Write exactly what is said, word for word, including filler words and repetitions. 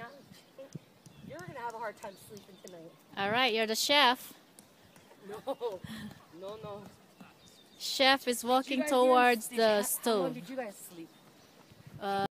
on. You're going to have a hard time sleeping tonight. All right, you're the chef. No, no, no. Chef is walking towards the How long stove. did you guys sleep? Uh,